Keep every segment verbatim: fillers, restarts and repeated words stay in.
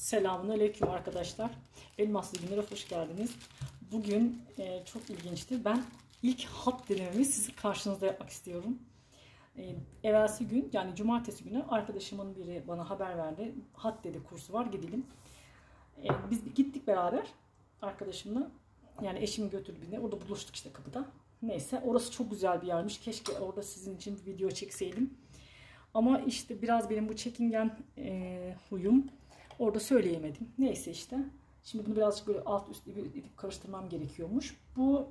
Selamünaleyküm arkadaşlar. Elmaslı Günler'e hoş geldiniz. Bugün e, çok ilginçti. Ben ilk hat denememi sizin karşınızda yapmak istiyorum. E, evvelsi gün, yani cumartesi günü arkadaşımın biri bana haber verdi. Hat dedi, kursu var, gidelim. E, biz gittik beraber arkadaşımla. Yani eşimi götürdü beni. Orada buluştuk işte kapıda. Neyse, orası çok güzel bir yermiş. Keşke orada sizin için bir video çekseydim. Ama işte biraz benim bu çekingen e, huyum. Orada söyleyemedim. Neyse işte. Şimdi bunu birazcık böyle alt üst edip karıştırmam gerekiyormuş. Bu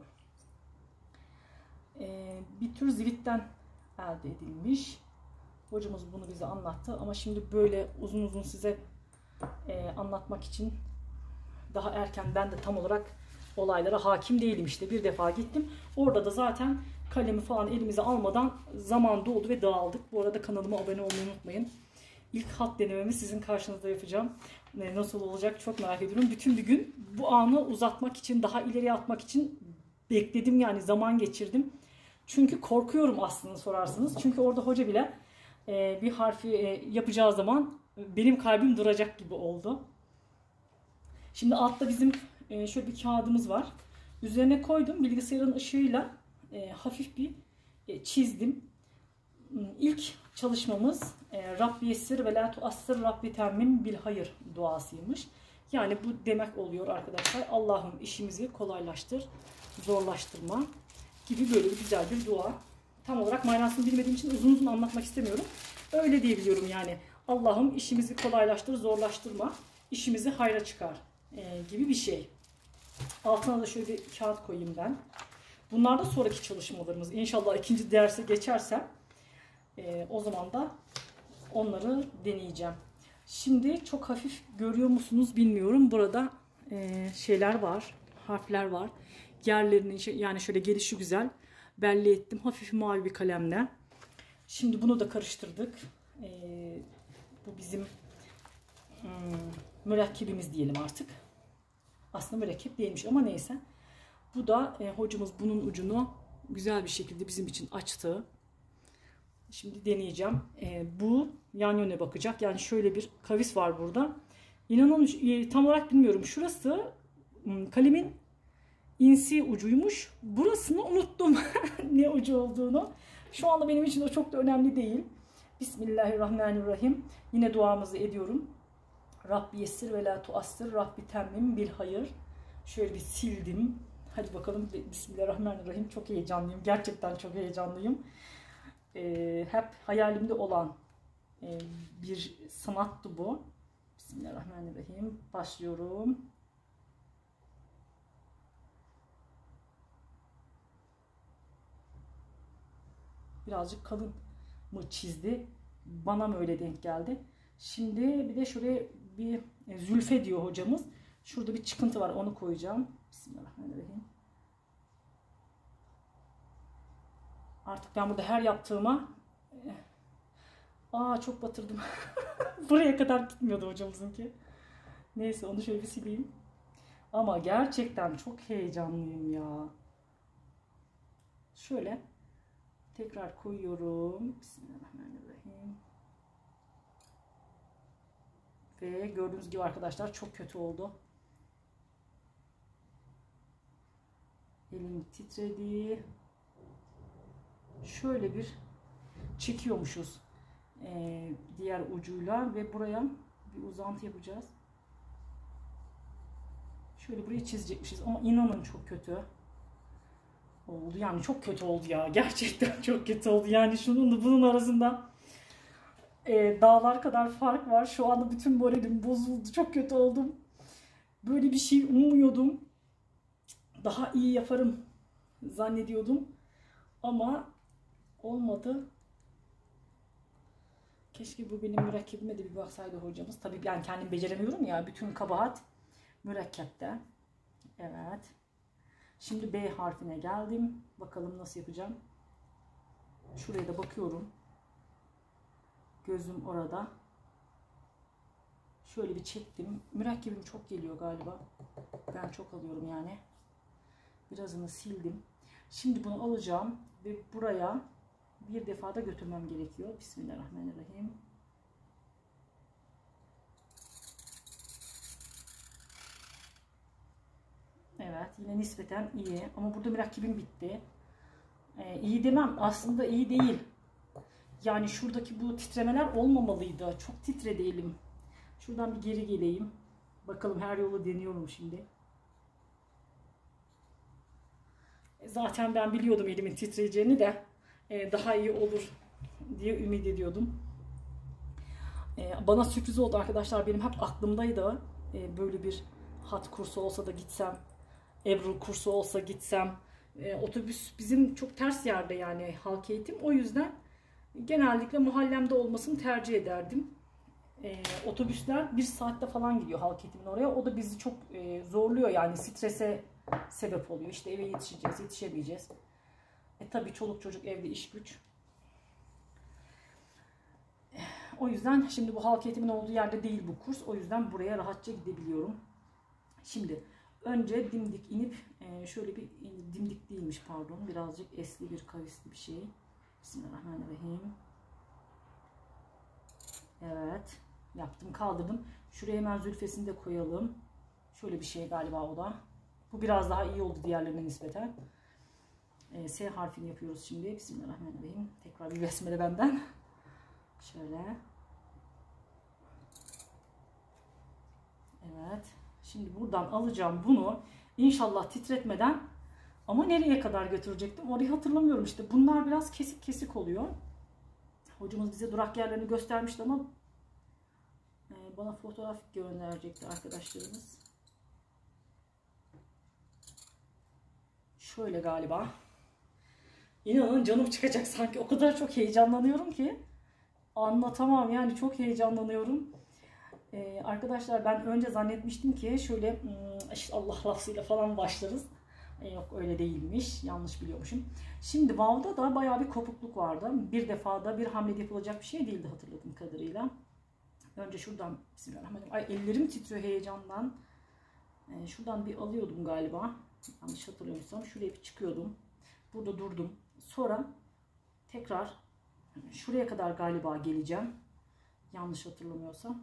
e, bir tür zivitten elde edilmiş. Hocamız bunu bize anlattı. Ama şimdi böyle uzun uzun size e, anlatmak için daha erken, ben de tam olarak olaylara hakim değilim işte. Bir defa gittim. Orada da zaten kalemi falan elimize almadan zaman doldu ve dağıldık. Bu arada kanalıma abone olmayı unutmayın. İlk hat denememi sizin karşınızda yapacağım. Nasıl olacak çok merak ediyorum. Bütün bir gün bu anı uzatmak için, daha ileriye atmak için bekledim, yani zaman geçirdim. Çünkü korkuyorum aslında sorarsanız. Çünkü orada hoca bile e, bir harfi e, yapacağı zaman benim kalbim duracak gibi oldu. Şimdi altta bizim e, şöyle bir kağıdımız var. Üzerine koydum. Bilgisayarın ışığıyla e, hafif bir e, çizdim. İlk çalışmamız e, Rabbi yessir ve la tuassir Rabbi temmim bil hayır duasıymış. Yani bu demek oluyor arkadaşlar. Allah'ım işimizi kolaylaştır, zorlaştırma gibi böyle bir güzel bir dua. Tam olarak manasını bilmediğim için uzun uzun anlatmak istemiyorum. Öyle diyebiliyorum yani. Allah'ım işimizi kolaylaştır, zorlaştırma, işimizi hayra çıkar e, gibi bir şey. Altına da şöyle bir kağıt koyayım ben. Bunlar da sonraki çalışmalarımız. İnşallah ikinci derse geçersem Ee, o zaman da onları deneyeceğim. Şimdi çok hafif görüyor musunuz bilmiyorum. Burada e, şeyler var, harfler var. Yerlerini yani şöyle gelişi güzel belli ettim. Hafif mavi bir kalemle. Şimdi bunu da karıştırdık. Ee, bu bizim hmm, mürekkebimiz diyelim artık. Aslında mürekkep değilmiş ama neyse. Bu da e, hocamız bunun ucunu güzel bir şekilde bizim için açtı. Şimdi deneyeceğim. E, bu yan yöne bakacak. Yani şöyle bir kavis var burada. İnanın e, tam olarak bilmiyorum. Şurası kalemin insi ucuymuş. Burasını unuttum. Ne ucu olduğunu. Şu anda benim için o çok da önemli değil. Bismillahirrahmanirrahim. Yine duamızı ediyorum. Rabbi yessir ve la tuassir Rabbi temmim bil hayır. Şöyle bir sildim. Hadi bakalım. Bismillahirrahmanirrahim. Çok heyecanlıyım. Gerçekten çok heyecanlıyım. Ee, hep hayalimde olan e, bir sanattı bu. Bismillahirrahmanirrahim. Başlıyorum. Birazcık kalın mı çizdi? Bana mı öyle denk geldi? Şimdi bir de şuraya bir e, zülfe diyor hocamız. Şurada bir çıkıntı var, onu koyacağım. Bismillahirrahmanirrahim. Artık ben burada her yaptığıma aa çok batırdım. Buraya kadar gitmiyordu hocamızınki. Neyse, onu şöyle bir sileyim. Ama gerçekten çok heyecanlıyım ya. Şöyle tekrar koyuyorum. Bismillahirrahmanirrahim. Ve gördüğünüz gibi arkadaşlar çok kötü oldu. Elim titredi. Şöyle bir çekiyormuşuz ee, diğer ucuyla ve buraya bir uzantı yapacağız. Şöyle burayı çizecekmişiz ama inanın çok kötü oldu. Yani çok kötü oldu ya. Gerçekten çok kötü oldu. Yani şunun da bunun arasında e, dağlar kadar fark var. Şu anda bütün moralim bozuldu. Çok kötü oldum. Böyle bir şey ummuyordum. Daha iyi yaparım zannediyordum. Ama olmadı. Keşke bu benim mürekkebime de bir baksaydı hocamız. Tabii ben kendim beceremiyorum ya. Bütün kabahat mürekkepte. Evet. Şimdi B harfine geldim. Bakalım nasıl yapacağım. Şuraya da bakıyorum. Gözüm orada. Şöyle bir çektim. Mürekkebim çok geliyor galiba. Ben çok alıyorum yani. Birazını sildim. Şimdi bunu alacağım ve buraya bir defa da götürmem gerekiyor. Bismillahirrahmanirrahim. yine nispeten iyi. Ama burada mürekkebim bitti. Ee, iyi demem. Aslında iyi değil. Yani şuradaki bu titremeler olmamalıydı. Çok titre değilim. Şuradan bir geri geleyim. Bakalım, her yolu deniyorum şimdi. Zaten ben biliyordum elimin titreyeceğini de e, daha iyi olur diye ümit ediyordum. E, bana sürpriz oldu arkadaşlar. Benim hep aklımdaydı. E, böyle bir hat kursu olsa da gitsem. Ebru kursu olsa gitsem. E, otobüs bizim çok ters yerde, yani halk eğitim. O yüzden genellikle mahallemde olmasını tercih ederdim. E, otobüsler bir saatte falan gidiyor halk eğitimin oraya. O da bizi çok e, zorluyor, yani strese sebep oluyor. İşte eve yetişeceğiz, yetişemeyeceğiz. E tabii çoluk çocuk evde, iş güç. O yüzden şimdi bu halk eğitimin olduğu yerde değil bu kurs. O yüzden buraya rahatça gidebiliyorum. Şimdi önce dimdik inip e, şöyle bir dimdik değilmiş pardon. Birazcık esli bir kavisli bir şey. Bismillahirrahmanirrahim. Evet. Yaptım, kaldırdım. Şuraya hemen zülfesini de koyalım. Şöyle bir şey galiba o da. Bu biraz daha iyi oldu diğerlerine nispeten. E, S harfini yapıyoruz şimdi. Bismillahirrahmanirrahim. Tekrar bir besmele benden. Şöyle. Evet. Şimdi buradan alacağım bunu. İnşallah titretmeden, ama nereye kadar götürecektim? Orayı hatırlamıyorum işte. Bunlar biraz kesik kesik oluyor. Hocamız bize durak yerlerini göstermişti ama bana fotoğraf gönderecekti arkadaşlarımız. Şöyle galiba. İnanın canım çıkacak sanki. O kadar çok heyecanlanıyorum ki. Anlatamam yani, çok heyecanlanıyorum. Ee, arkadaşlar ben önce zannetmiştim ki şöyle işte Allah lafzıyla falan başlarız. Ee, yok öyle değilmiş. Yanlış biliyormuşum. Şimdi vav'da da bayağı bir kopukluk vardı. Bir defada bir hamle yapılacak bir şey değildi hatırladığım kadarıyla. Önce şuradan bismillahirrahmanirrahim. Ay ellerim titriyor heyecandan. Ee, şuradan bir alıyordum galiba. Yanlış hatırlıyorsam şuraya bir çıkıyordum. Burada durdum. Sonra tekrar şuraya kadar galiba geleceğim. Yanlış hatırlamıyorsam.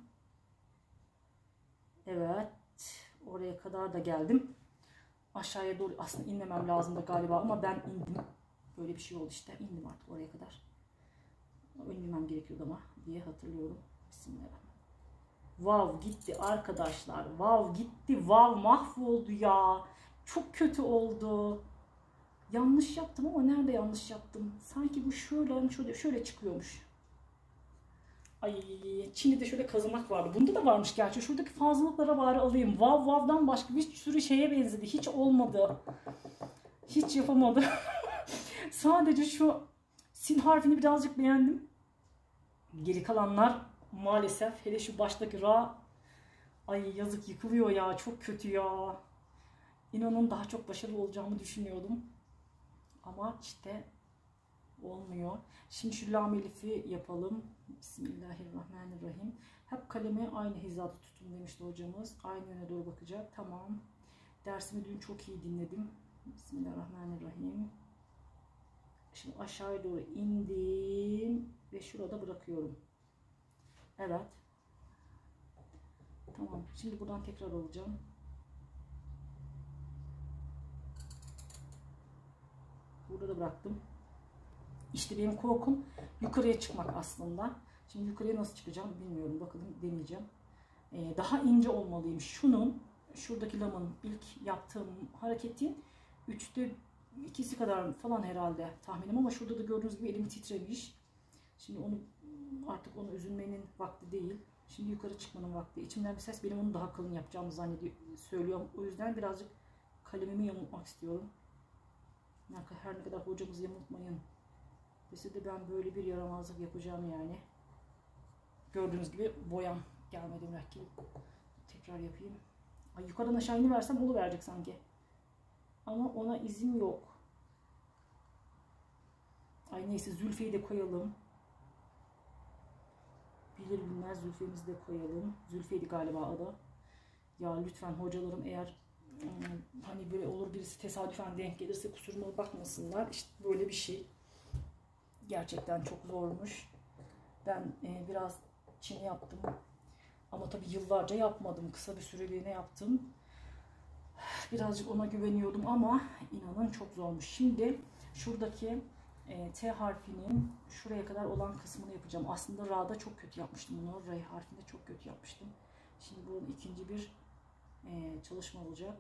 Evet. Oraya kadar da geldim. Aşağıya doğru aslında inmemem lazımdı galiba ama ben indim. Böyle bir şey oldu işte. İndim artık oraya kadar. İnmem gerekiyordu ama diye hatırlıyorum. Bismillahirrahmanirrahim. Vav gitti arkadaşlar. Vav gitti. Vav mahvoldu ya. Çok kötü oldu. Yanlış yaptım ama nerede yanlış yaptım? Sanki bu şöyle şöyle şöyle çıkıyormuş. Ay, Çin'de de şöyle kazımak vardı. Bunda da varmış gerçi. Şuradaki fazlalıklara bari alayım. Vav vav'dan başka bir sürü şeye benzedi. Hiç olmadı. Hiç yapamadı. Sadece şu sin harfini birazcık beğendim. Geri kalanlar maalesef, hele şu baştaki ra, ay yazık, yıkılıyor ya. Çok kötü ya. İnanın daha çok başarılı olacağımı düşünüyordum. Ama işte olmuyor. Şimdi şu lam elifi yapalım. Bismillahirrahmanirrahim. Hep kalemi aynı hizada tutun demişti hocamız. Aynı yöne doğru bakacak. Tamam. Dersimi dün çok iyi dinledim. Bismillahirrahmanirrahim. Şimdi aşağıya doğru indim ve şurada bırakıyorum. Evet. Tamam. Şimdi buradan tekrar alacağım. Burada da bıraktım. İşte benim korkum yukarıya çıkmak aslında. Şimdi yukarıya nasıl çıkacağım bilmiyorum. Bakalım, deneyeceğim. Ee, daha ince olmalıyım. Şunun, şuradaki lamın ilk yaptığım hareketin üçte ikisi kadar falan herhalde tahminim, ama şurada da gördüğünüz gibi elim titremiş. Şimdi onu artık onu üzülmenin vakti değil. Şimdi yukarı çıkmanın vakti. İçimden bir ses benim onu daha kalın yapacağımı zannediyor, söylüyorum. O yüzden birazcık kalemimi yamultmak istiyorum. Her ne kadar hocamız yamultmayın dese de ben böyle bir yaramazlık yapacağım yani. Gördüğünüz gibi boyam gelmedi mürekkep. Tekrar yapayım. Ay, yukarıdan aşağı iniversem oluverecek sanki. Ama ona izin yok. Ay neyse, zülfeyi de koyalım. Bilir bilmez zülfemizi de koyalım. Zülfeydi galiba adı. Ya lütfen hocalarım, eğer hani böyle olur birisi tesadüfen denk gelirse kusuruma bakmasınlar. İşte böyle bir şey. Gerçekten çok zormuş. Ben e, biraz Çin yaptım. Ama tabii yıllarca yapmadım. Kısa bir süreliğine yaptım. Birazcık ona güveniyordum ama inanın çok zormuş. Şimdi şuradaki e, T harfinin şuraya kadar olan kısmını yapacağım. Aslında Ra'da çok kötü yapmıştım bunu. R harfinde çok kötü yapmıştım. Şimdi bunun ikinci bir e, çalışma olacak.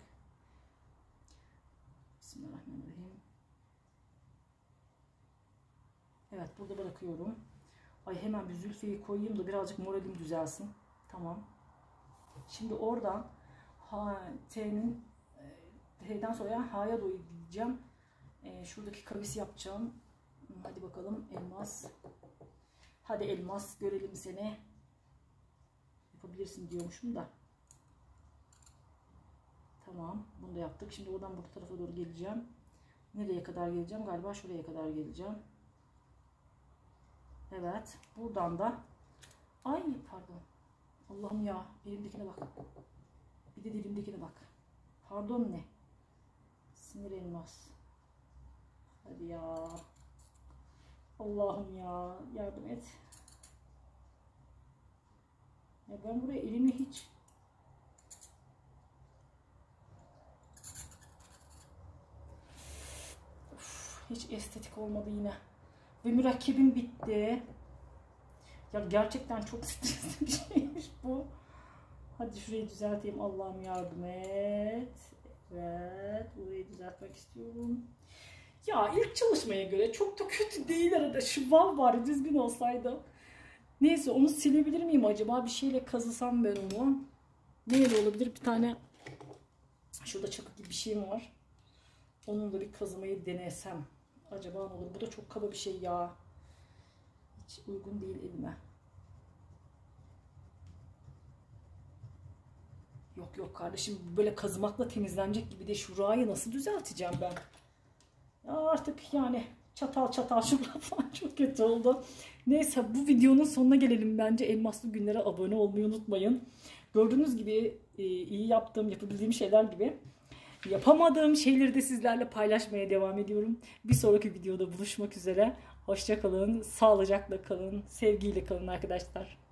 Bismillahirrahmanirrahim. Evet, burada bırakıyorum. Ay, hemen bir zülfeyi koyayım da birazcık moralim düzelsin. Tamam. Şimdi oradan ha, T'nin T'den sonra H'ya doğru gideceğim. E, şuradaki kavis yapacağım. Hadi bakalım elmas. Hadi elmas, görelim seni. Yapabilirsin diyormuşum da. Tamam, bunu da yaptık. Şimdi oradan bu tarafa doğru geleceğim. Nereye kadar geleceğim? Galiba şuraya kadar geleceğim. Evet, buradan da ay pardon. Allah'ım ya, elimdekine bak. Bir de dilimdekine bak. Pardon ne? Sinir elmas. Hadi ya. Allah'ım ya, yardım et. Ya ben buraya elimi hiç Uf, hiç estetik olmadı yine. Ve mürekkebim bitti. Ya gerçekten çok stresli bir şeymiş bu. Hadi şurayı düzelteyim. Allah'ım yardım et. Evet. Burayı düzeltmek istiyorum. Ya ilk çalışmaya göre çok da kötü değil arada. Şu vav bari düzgün olsaydı. Neyse, onu silebilir miyim acaba? Bir şeyle kazısam ben onu. Neyle olabilir? Bir tane şurada çakı gibi bir şeyim var. Onunla bir kazımayı denesem. Acaba ne olur? Bu da çok kaba bir şey ya. Hiç uygun değil elime. Yok yok kardeşim, böyle kazımakla temizlenecek gibi de şurayı nasıl düzelteceğim ben? Ya artık yani çatal çatal şuralar falan çok kötü oldu. Neyse, bu videonun sonuna gelelim bence. Elmaslı Günler'e abone olmayı unutmayın. Gördüğünüz gibi iyi yaptığım, yapabildiğim şeyler gibi yapamadığım şeyleri de sizlerle paylaşmaya devam ediyorum. Bir sonraki videoda buluşmak üzere. Hoşça kalın, sağlıcakla kalın, sevgiyle kalın arkadaşlar.